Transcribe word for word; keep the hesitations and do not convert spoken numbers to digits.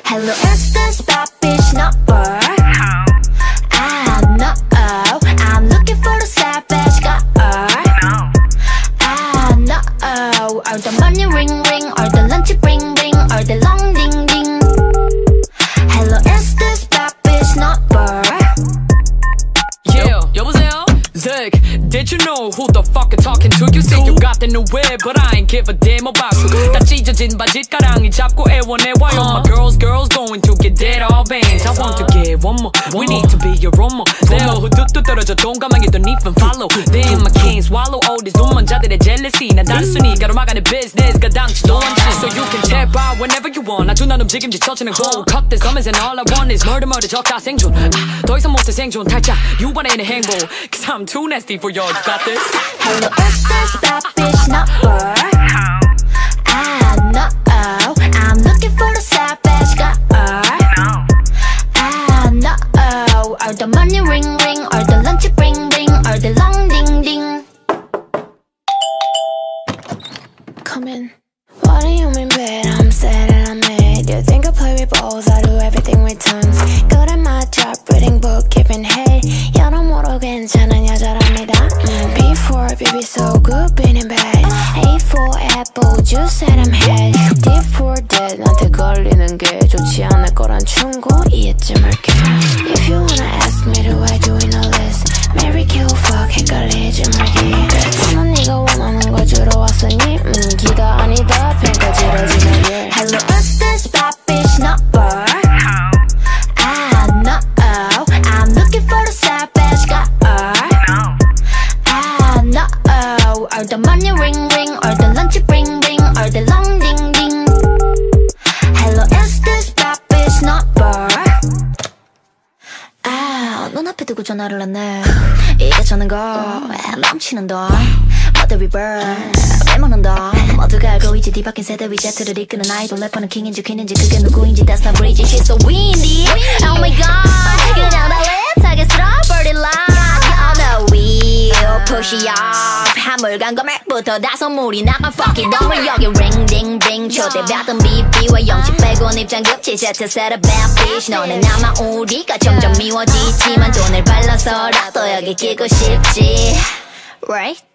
Hello, is this bad bitch number? Ah, no, I'm looking for the savage girl. Ah, no, are the money ring ring, are the lunch bring bring, are the long ding ding? Hello, is this bad bitch number? Yeah, 여보세요? Look, did you know who the fuck you're talking to? You say you got the new whip, but I ain't give a damn about you. 다 찢어진 바짓가랑이 잡고 애원해와요. My girls, girls going to get dead all veins. I want to get one more, we need to be your one more. 내가 후두둑 떨어져 동감하게 don't even follow. Then my king swallow all these 눈먼자들의 jealousy. 난 단순히 가로막아내 business 가당치도 않지. So you can tap out whenever you want. 아주 난 움직임 지쳐지는 go. Cut this comments and all I want is murder murder 적자 생존. 아, 더 이상 못해 생존 탈자 유발에는 행복. Cause I'm too nasty for y'all, you got this? Hello, is this bad bitch number? Ah, no, I'm looking for the savage girl. Ah, no, are the money ring ring, are the lunch bring bring, are the long ding ding? Come in. What do you mean, babe? I'm sad and I'm mad. You think I play with balls? I do everything with tongues. Good at my job, reading book, giving head. 여러모로 괜찮은 여자랍니다. mm, B for baby, so good, being bad. A for apple, juice said I'm head. D for dead, 나한테 걸리는 게 좋지 않을 거란 충고 이해쯤 할게. If you wanna ask me, do I doing all this? Marry, kill, fuck, 헷갈리지 말게. 저는 네가 원하는 걸 주러 왔으니 음, 기가 아니다. Hello, is this bad bitch number? Ah, no, I'm looking for the savage girl. Ah, no, are the money ring ring, are the lunch bring bring, are the long ding ding? Hello, is this bad bitch number? 아, 눈앞에 두고 전화를 했네. 이게 저는 거 넘치는 돈 Mother reverse 빼먹는 돈 모두가 알고 있지 뒤바뀐 세대 위제트를 이끄는 아이돌 래퍼는 킹인지 퀸인지 그게 누구인지 That's not bridge She's so windy Oh my god 그냥 다 랩하겠어 Birdie line On the wheel Push it off 한물간 금액부터 다 선물이 나가 Fuck it 너무 여기 ring ding ring 초대받은 비비와 영치 빼곤 입장 급치 제트 set a bad bitch 너는 아마 우리가 점점 미워지지만 돈을 발라서라도 여기 끼고 싶지 Right?